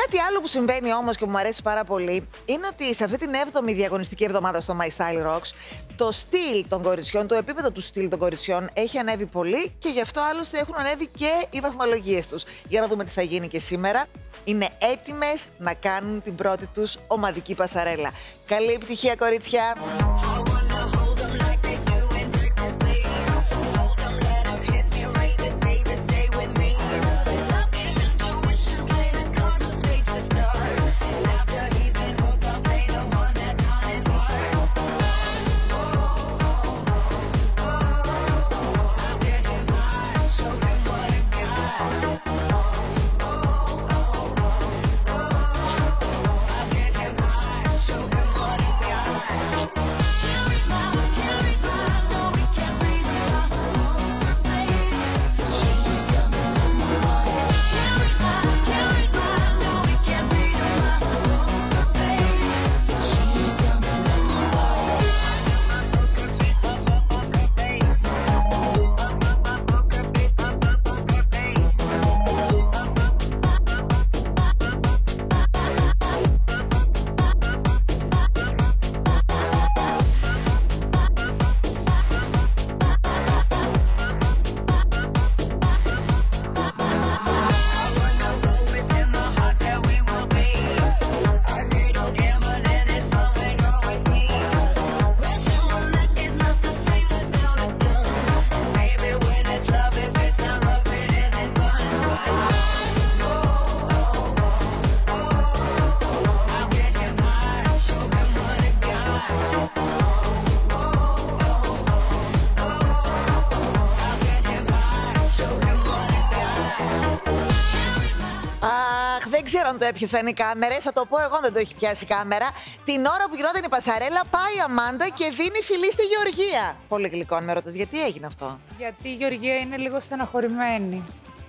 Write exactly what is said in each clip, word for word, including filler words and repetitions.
Κάτι άλλο που συμβαίνει όμως και που μου αρέσει πάρα πολύ είναι ότι σε αυτή την έβδομη διαγωνιστική εβδομάδα στο My Style Rocks το στυλ των κοριτσιών, το επίπεδο του στυλ των κοριτσιών έχει ανέβει πολύ και γι' αυτό άλλωστε έχουν ανέβει και οι βαθμολογίες τους. Για να δούμε τι θα γίνει και σήμερα. Είναι έτοιμες να κάνουν την πρώτη τους ομαδική πασαρέλα. Καλή επιτυχία, κορίτσια! Δεν ξέρω αν το έπιασαν οι κάμερες, θα το πω εγώ, δεν το έχει πιάσει η κάμερα. Την ώρα που γινόταν η πασαρέλα, πάει η Αμάντα και δίνει φιλί στη Γεωργία. Πολύ γλυκό, με ρωτάς, γιατί έγινε αυτό? Γιατί η Γεωργία είναι λίγο στεναχωρημένη.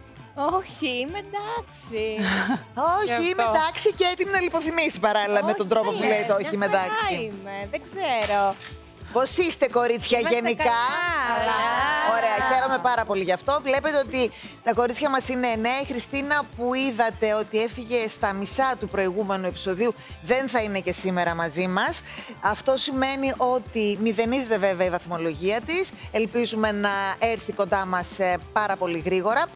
Όχι, είμαι εντάξει. Όχι, είμαι εντάξει και έτοιμη να λιποθυμήσει παράλληλα όχι, με τον τρόπο που λέει το όχι, είμαι εντάξει. Είμαι, δεν ξέρω. Πώς είστε, κορίτσια, είμαστε γενικά? Καλά. Ωραία, χαίρομαι πάρα πολύ γι' αυτό. Βλέπετε ότι τα κορίτσια μας είναι εννέα. Η Χριστίνα που είδατε ότι έφυγε στα μισά του προηγούμενου επεισοδίου δεν θα είναι και σήμερα μαζί μας. Αυτό σημαίνει ότι μηδενίζεται βέβαια η βαθμολογία της. Ελπίζουμε να έρθει κοντά μας πάρα πολύ γρήγορα.